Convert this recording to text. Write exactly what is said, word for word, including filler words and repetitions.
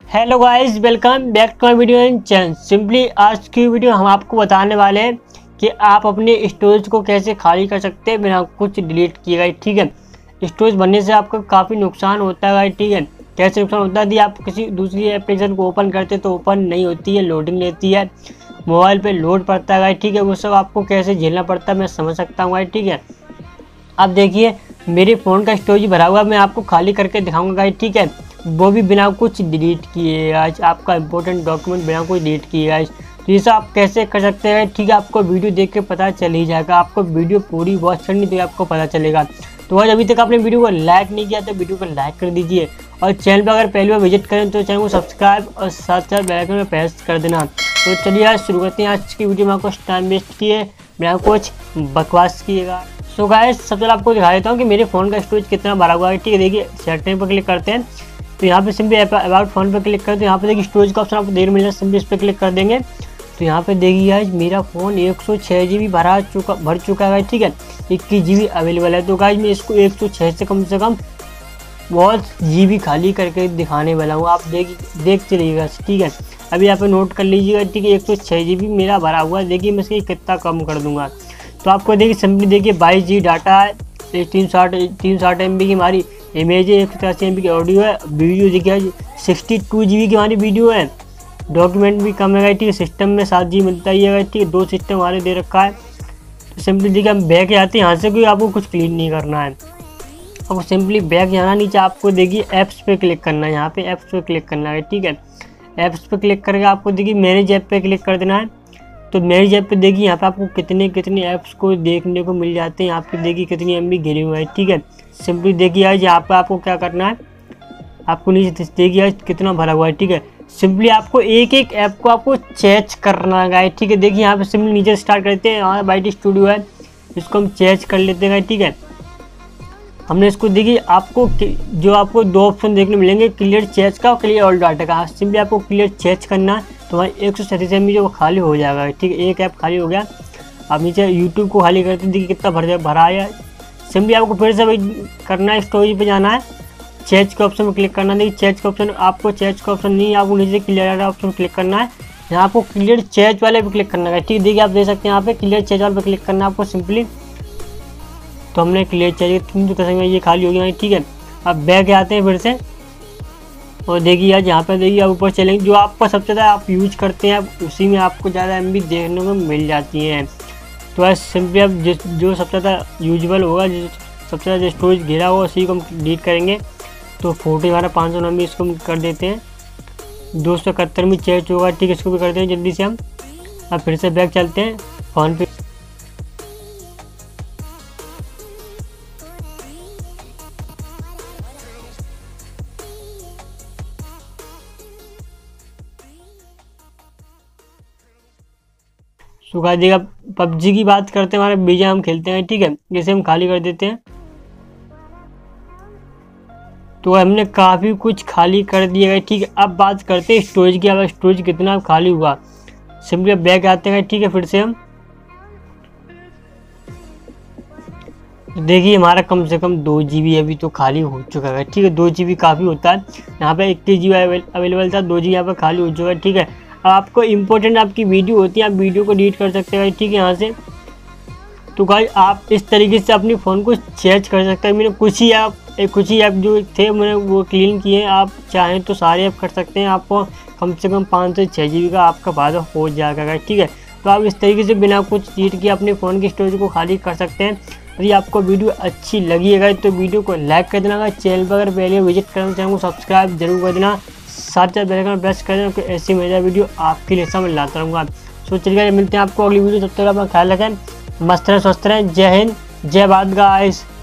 Hello guys, welcome back to my video and channel. Simply आज की video हम आपको बताने वाले हैं कि आप अपने स्टोरेज को कैसे खाली कर सकते हैं बिना कुछ डिलीट किए गए। ठीक है, स्टोरेज बनने से आपको काफ़ी नुकसान होता है गाइस। ठीक है, कैसे नुकसान होता है, यदि आप किसी दूसरी एप्लीकेशन को ओपन करते तो ओपन नहीं होती है, लोडिंग लेती है, मोबाइल पर लोड पड़ता है गाइस। ठीक है, वो सब आपको कैसे झेलना पड़ता है मैं समझ सकता हूँ गाइस। ठीक है, अब देखिए मेरे फ़ोन का स्टोरेज भरा हुआ, मैं आपको खाली करके दिखाऊंगा गाइस। ठीक है, वो भी बिना कुछ डिलीट किए गाइस, आपका इंपॉर्टेंट डॉक्यूमेंट बिना कुछ डिलीट किए गाइस। तो ये सब आप कैसे कर सकते हैं, ठीक है, आपको वीडियो देख के पता चल ही जाएगा। आपको वीडियो पूरी वॉच करनी तो आपको पता चलेगा। तो आज अभी तक आपने वीडियो को लाइक नहीं किया तो वीडियो को लाइक कर दीजिए, और चैनल पर अगर पहली बार विजिट करें तो चैनल को सब्सक्राइब और साथ साथ बेल आइकन में प्रेस कर देना। तो चलिए आज शुरू करते हैं आज की वीडियो में। आपको टाइम वेस्ट किए बिना कुछ बकवास किएगा। सो गाइस, सबसे पहले आपको दिखा देता हूँ कि मेरे फ़ोन का स्टोरेज कितना भरा हुआ है। ठीक है, देखिए सेटिंग पर क्लिक करते हैं तो यहाँ पे सिंपली अबाउट फ़ोन पर क्लिक करते हैं। यहाँ पे देखिए स्टोरेज का ऑप्शन आपको देर मिल जाए, सिंपली इस पर क्लिक कर देंगे तो यहाँ पे देखिए गाइस मेरा फ़ोन एक सौ छः जी बी भरा चुका भर चुका है। ठीक है, इक्कीस जी बी अवेलेबल है। तो गाइस मैं इसको एक सौ छः से कम से कम बहुत जी बी खाली करके दिखाने वाला हूँ, आप देख देख चलिएगा। ठीक है, अभी यहाँ पे नोट कर लीजिएगा। ठीक है, एक सौ छः जी बी मेरा भरा हुआ है। देखिए मैं इसके कितना कम कर दूँगा तो आपको देखिए सिंपली देखिए बाईस जी डाटा है, तीन सौ साठ तीन सौ साठ एम बी की हमारी इमेज है, एक सौ तिरासी एम बी की ऑडियो है, वीडियो देखिए सिक्सटी टू जी बी की हमारी वीडियो है, डॉक्यूमेंट भी कम है। ठीक है, सिस्टम में सात जी मिलता ही है। ठीक है, दो सिस्टम हमारे दे रखा है। तो सिंपली देखिए हम बैक आते हैं, यहाँ से कोई आपको कुछ क्लीन नहीं करना है, आपको सिंपली बैक जाना, नीचे आपको देखिए ऐप्स पे क्लिक करना है, यहाँ पे ऐप्स पे क्लिक करना है। ठीक है, ऐप्स पे क्लिक करके आपको देखिए मैनेज ऐप पे क्लिक कर देना है। तो मैनेज ऐप पे देखिए यहाँ पे आपको कितने कितने ऐप्स को देखने को मिल जाते हैं, यहाँ पे देखिए कितनी एम बी घिरी हुई है। ठीक है, सिंपली देखिए आज यहाँ पे आपको क्या करना है, आपको नीचे देखिए आज कितना भरा हुआ है। ठीक है, सिंपली आपको एक एक ऐप को आपको चेंज करना है। ठीक है, देखिए यहाँ पे सिंपली नीचे स्टार्ट करते हैं, यहाँ बाइट स्टूडियो है, इसको हम चेंज कर लेते हैं। ठीक है, हमने इसको देखिए आपको जो आपको दो ऑप्शन देखने मिलेंगे, क्लियर चेंज का और क्लियर ऑल डाटा का। सिंपली आपको क्लियर चेंज करना है तो हमारी एक सौ सैंतीस एम बी जो खाली हो जाएगा। ठीक है, एक ऐप खाली हो गया। अब नीचे यूट्यूब को खाली करते देखिए कितना भर भरा है। सिंपली आपको फिर से वही करना है, स्टोरेज पे जाना है, चेंज के ऑप्शन में क्लिक करना है। देखिए चेंज का ऑप्शन आपको चेंज का ऑप्शन नहीं, आपको नीचे क्लियर डाटा ऑप्शन क्लिक करना है, यहाँ आपको क्लियर चेंज वाले पे क्लिक करना है। ठीक है, देखिए आप देख सकते हैं यहाँ पे क्लियर चेंज वाले पे क्लिक करना है आपको सिंपली। तो हमने क्लियर चाहिए तुम तो करेंगे, ये खाली हो गया। ठीक है, अब बैक आते हैं फिर से, और देखिए आज यहाँ पे देखिए आप ऊपर चलेंगे, जो आपको सबसे ज़्यादा आप यूज करते हैं उसी में आपको ज़्यादा एम बी देखने को मिल जाती हैं। तो आज सिंपली अब जिस जो सबसे ज़्यादा यूजबल होगा, जो सबसे ज़्यादा स्टोरेज घिरा होगा उसी को हम डिलीट करेंगे। तो फोटो हमारा पाँच सौ नब्बे इसको हम कर देते हैं, दो सौ इकहत्तर में चेंज होगा। ठीक है, इसको भी करते हैं जल्दी से हम। अब फिर से बैक चलते हैं फ़ोन पे, सुखा देगा। पबजी की बात करते हैं, हमारे बीजा हम खेलते हैं। ठीक है, जैसे हम खाली कर देते हैं तो हमने काफ़ी कुछ खाली कर दिया है। ठीक है, अब बात करते हैं स्टोरेज की। अब स्टोरेज कितना खाली हुआ, सिंपली बैक आते हैं। ठीक है, फिर से हम देखिए हमारा कम से कम दो जी बी अभी तो खाली हो चुका है। ठीक है, दो जी बी काफ़ी होता है, यहाँ पे इक्कीस जी बी अवेलेबल था, दो जी बी यहाँ पर खाली हो चुका है। ठीक है, आपको इम्पोर्टेंट आपकी वीडियो होती है, आप वीडियो को डिलीट कर सकते हैं। ठीक है, यहाँ से तो गाइस आप इस तरीके से अपनी फ़ोन को चेंज कर सकते हैं। मैंने कुछ ही ऐप कुछ ही ऐप जो थे मैंने वो क्लीन किए, आप चाहें तो सारे ऐप कर सकते हैं। आपको कम से कम पाँच से छः जी बी का आपका फ़ायदा हो जाएगा। ठीक है, तो आप इस तरीके से बिना कुछ डिलीट किए अपने फ़ोन की स्टोरेज को खाली कर सकते हैं। यदि आपको वीडियो अच्छी लगी है तो वीडियो को लाइक कर देना, चैनल पर अगर पहले विजिट करना चैनल को सब्सक्राइब जरूर कर देना, साथ साथ बेल आइकन प्रेस कर देना, क्योंकि ऐसी मजा वीडियो आपके लिए सब लाता रहूँगा। सो चलिए मिलते हैं आपको अगली वीडियो, तब तक अपना ख्याल रखें, मस्त रहें, स्वस्थ रहें। जय हिंद, जय भारत गाइस।